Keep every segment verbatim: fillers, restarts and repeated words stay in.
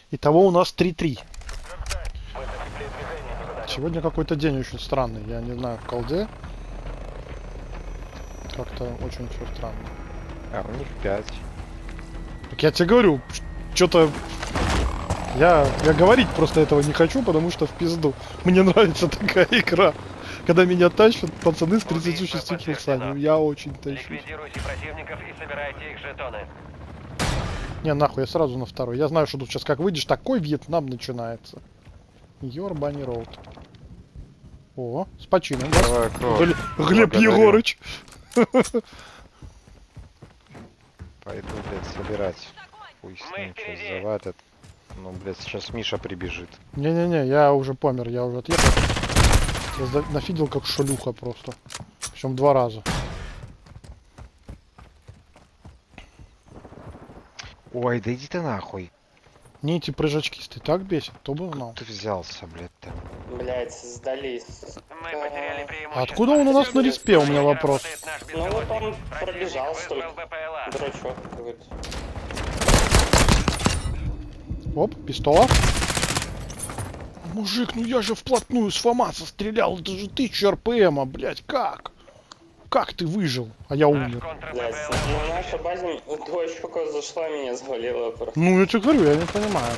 Итого у нас три-три. Сегодня какой-то день очень странный. Я не знаю, в колде. Как-то очень все странно. А у них пять. Так я тебе говорю, что-то... Я, я говорить просто этого не хочу, потому что в пизду. Мне нравится такая игра. Когда меня тащат пацаны с тридцатью шестью килсами. Я очень тащу. Ликвидируйте противников и собирайте их жетоны. Не, нахуй, я сразу на второй. Я знаю, что тут сейчас как выйдешь, такой Вьетнам начинается. Йорбани роуд. О, с почином вас. Давай, Глеб, Глеб благодарю. Егорыч. Пойду, блядь, собирать. Пусть с ним что завадят. Ну, блядь, сейчас Миша прибежит. Не-не-не, я уже помер, я уже отъехал. Я за- нафидел как шалюха просто. Причем два раза. Ой, да иди ты нахуй. Мне эти прыжачкисты так бесит, кто бы знал. Ты взялся, блядь, там. Блять, сдались. Мы потеряли А преимущество. откуда он у нас на респе, у меня вопрос. Работает наш Ну вот беспилотник. он пробежал Противник столько. вызвал БПЛА. Дурачок какой-то. Оп, пистола. Мужик, ну я же вплотную с ФАМАСа стрелял, это же тысяча РПМа, блять, как? Как ты выжил? А я Наш умер. Блять, контр-БПЛА. на нашу базу дурачок зашла, меня завалила просто. Ну, я тебе говорю, я не понимаю.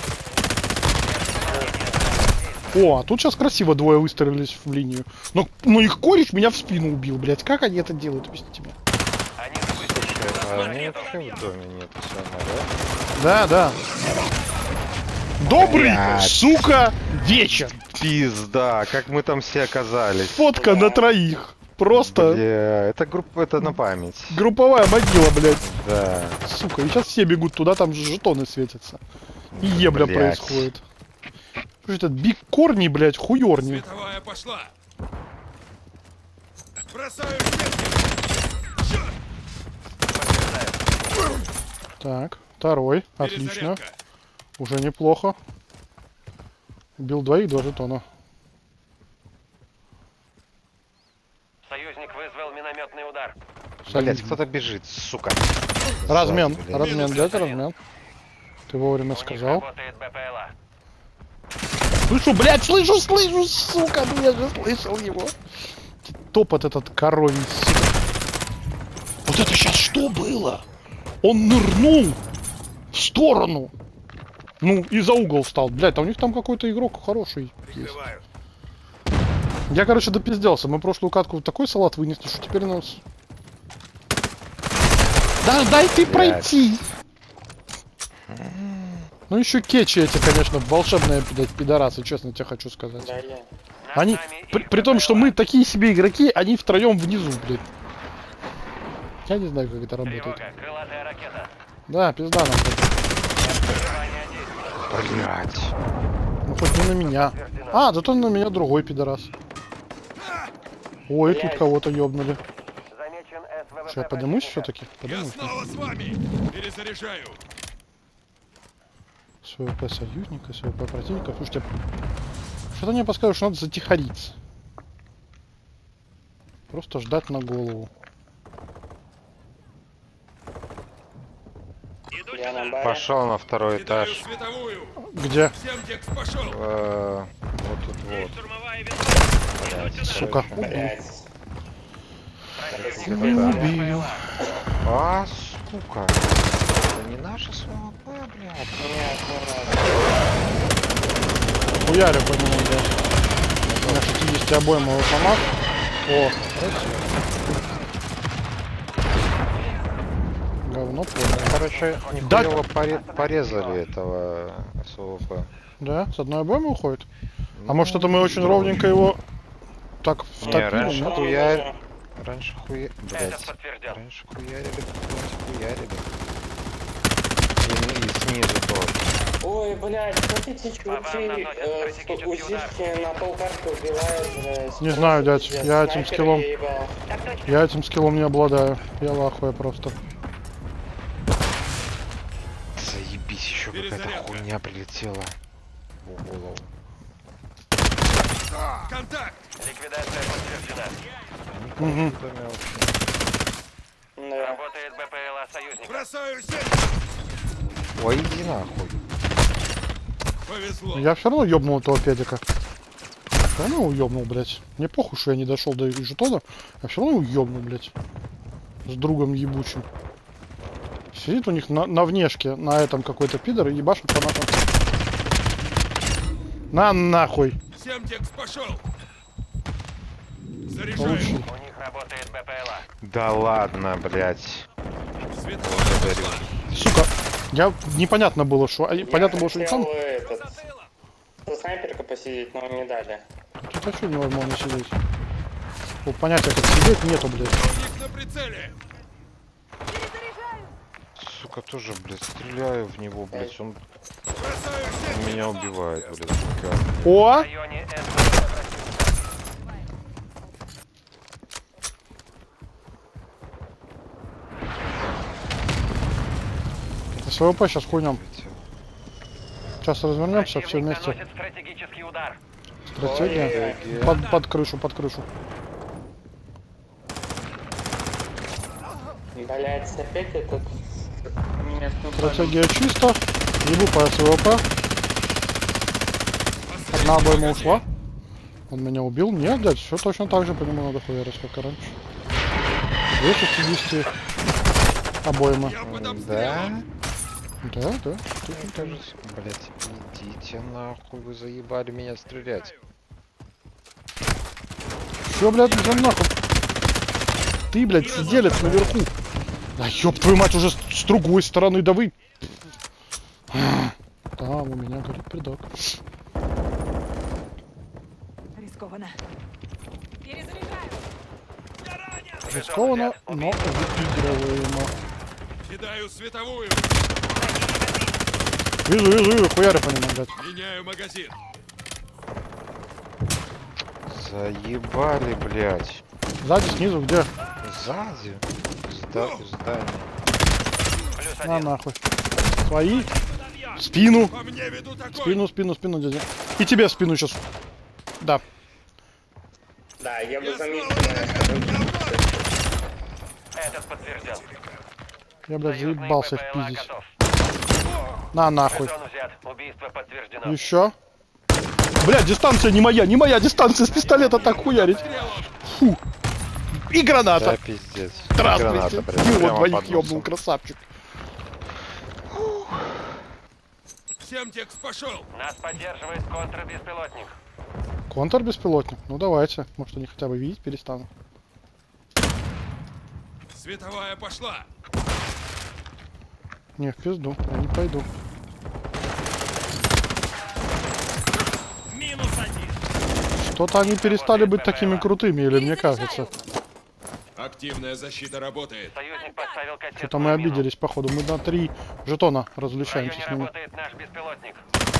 О, а тут сейчас красиво двое выстрелились в линию. Но, но их кореш меня в спину убил, блять. Как они это делают, объясните мне? Они запустили А на они ракету. вообще в доме нет, все нормально. Да, да. Добрый, Блядь. сука, вечер. Пизда, как мы там все оказались. Фотка на троих. Просто Бля, это группа, это на память. групповая могила, блядь. Да. Сука, и сейчас все бегут туда, там же жетоны светятся. И ебля Блядь. происходит. Что это, биг корни, блядь, хуёрни. Световая пошла. Бросаю снег. Так, второй, отлично. Перезарядка. Уже неплохо. Убил двоих, два жетона. Союзник вызвал минометный удар. Блять, Солидно. кто-то бежит, сука. Размен, Сзади, блядь. размен, дядя, размен. Ты вовремя У них сказал. работает БПЛА. Слышу, блядь, слышу, слышу, сука, ну я же слышал его. Топот этот коровий, сука. Вот это сейчас что было? Он нырнул в сторону. Ну, и за угол встал. Блядь, а у них там какой-то игрок хороший есть. Прикрываю. Я, короче, допизделся. Мы прошлую катку вот такой салат вынесли, что теперь нас... Да дай ты Блядь. пройти! Ну еще кетчи эти, конечно, волшебные, блядь, пидорасы, честно тебе хочу сказать. Да, я. Над Они, нами при, их при том, что БПЛА. мы такие себе игроки, они втроем внизу, блядь. Я не знаю, как это работает. Тревога, крылатая ракета. Да, пизда нам. блядь. Прерывание действия. Блять. Ну хоть не на меня. А, зато на меня другой пидорас. Ой, тут Блядь. кого-то ёбнули. Замечен СВВП Что, я поднимусь противника. все-таки? Я Поднимусь. снова с вами. Перезаряжаю. СВП союзника, СВП противника. Слушайте, что-то мне подсказывает, что надо затихариться. Просто ждать на голову. Я на баре. Пошел на второй Кидаю этаж. световую. Где? Всем текст пошел. Э, Вот тут вот. Штурмовая винтовка. Сука. Блять. Убил. А, сука. Это не наша СВП, блядь. Нет, не надо. Хуярю по нему, блядь. У меня шестьдесят обоймовый ФАМАС. О, красиво. Говно понял. Короче, Да. нихуево поре- порезали этого СВП. Да, с одной обоймы уходит. А Ну, может это мы очень ровненько его так Не, втопили, раньше нет? хуя... Раньше хуя... Этот Блять. подтвержден. Раньше хуярили, блядь, хуярили. И, и снизу тоже. Ой, блять, вот эти чуваки наносят э, стратегический у Зишки на полкарты убивают, блядь. Не знаю, дядь, Пиздец, я этим снайпер скиллом- ебал. Я этим скиллом не обладаю. Я лахуя просто. Заебись, еще какая-то Перезарядка. хуйня прилетела в голову. Контакт. Ликвидация подтверждена. Никого Мгм. в доме вообще. Да. Работает БПЛА союзника. Бросаю сеть. Ой, иди нахуй. Повезло. Я все равно ёбнул этого педика. Все равно его ёбнул, блядь. Мне похуй, что я не дошел до жетона. Я все равно его ёбнул, блядь. С другом ебучим. Сидит у них на, на внешке, на этом какой-то пидор и ебашит по нашим. На нахуй. Семтекс пошел. Заряжаю. Получи. У них работает БПЛА. Да ладно, блядь. Световая Благодарю. пошла. Сука, я непонятно было, что. а, Понятно было, что не хотел сам. этот, со снайперкой посидеть, но не дали. Тут а что невозможно сидеть? Ну, понятия, как сидеть, нету, блядь. Противник на прицеле. Сука, тоже, блядь, стреляю в него, блядь. Он, Бросаю он сеть. меня убивает, блядь. Сука. В О! районе СВВ СВП сейчас хуйнем. Сейчас развернемся, все противник вместе. наносит стратегический удар. Стратегия. Стратегия. Под, под крышу, под крышу. Блять, опять этот... местную Стратегия чисто. Ебу по СВП. Одна обойма ушла. Он меня убил. Нет, дядь, все точно так же по нему надо хуярить, как и раньше. две шестидесяти обоймы. Я под Да? обстрелом. Да, да. Мне кажется, блядь, идите нахуй, вы заебали меня стрелять. Все, блядь, за нахуй. Ты, блядь, сиделец наверху. Да ёб твою мать, уже с, с другой стороны, да вы. Там у меня горит придок. Рискованно. Перезаряжаю. Рискованно, но выигрываемо. Кидаю световую. Вижу, вижу, вижу, хуяры по нему, блядь. Меняю магазин. Заебали, блядь. Сзади, снизу, где? Сзади. Зда здание. Плюс На один. нахуй. Свои. В спину. По мне ведут огонь. Спину, спину, спину, дядя. И тебе в спину сейчас. Да. Да, я бы Я заметил. снова Этот подтвержден. Я, блядь, Союзный заебался их БПЛА пиздить. готов. На нахуй. Жетон взят. Убийство подтверждено. Еще. Блядь, дистанция не моя, не моя дистанция с пистолета так хуярить. Фу. И граната. Да, пиздец. Здравствуйте. Граната, блядь, Ну вот прямо двоих под ёбнул, носом. красавчик. Семтекс пошел. Нас поддерживает контрбеспилотник. Контр-беспилотник. Ну давайте. Может они хотя бы видеть перестанут. Световая пошла. Не, в пизду. Я не пойду. Минус один. Что-то они перестали быть такими крутыми, или мне кажется. Активная защита работает. Союзник поставил кассету. Что-то мы обиделись, походу. Мы на три жетона В различаемся районе с ними. работает наш беспилотник.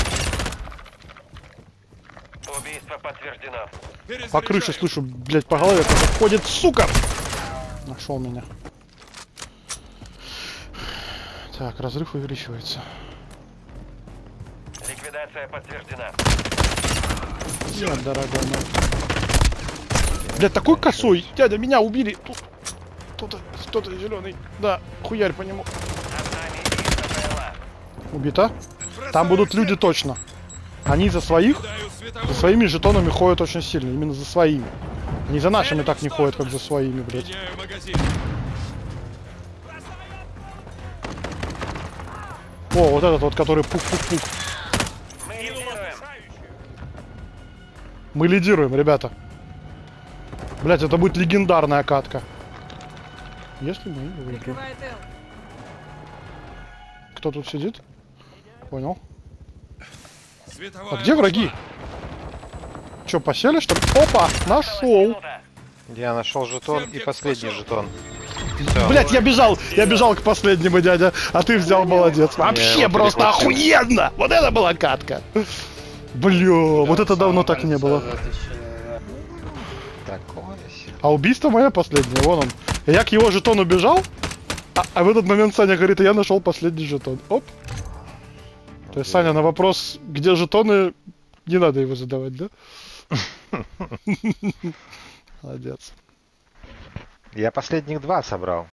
Убийство подтверждено. По крыше слышу, блядь, по голове кто-то ходит, сука! Нашел меня. Так, разрыв увеличивается. Ликвидация подтверждена. Нет, дорогой мой. Блядь, такой косой! Дядя, меня убили! Тут кто-то, кто-то зеленый. Да, хуярь по нему. Над нами и БПЛА. Убито? Там будут люди точно. Они за своих, Кидаю за световую. своими жетонами ходят очень сильно. Именно за своими. Они за нашими так не ходят, как за своими, блядь. Меняю магазин. О, вот этот вот, который пук-пук-пук. Мы лидируем. Мы лидируем, ребята. Блять, это будет легендарная катка. Если мы ее выиграем. Прикрывает Эл. Кто тут сидит? Понял. Световая А где враги? пошла. Че, посели, что ли? Опа! Нашел! Минута. Я нашел жетон и Семтекс последний пошел. жетон. Всё. Блять, я бежал! Я бежал к последнему, дядя. А ты взял, молодец. Вообще его просто перехватил. охуенно! Вот это была катка! Бля, вот это давно так не было. Такое себе. А убийство мое последнее, вон он. Я к его жетону бежал, а, а в этот момент Саня говорит, а я нашел последний жетон. Оп. То есть, Саня, на вопрос, где жетоны, не надо его задавать, да? Молодец. Я последних два собрал.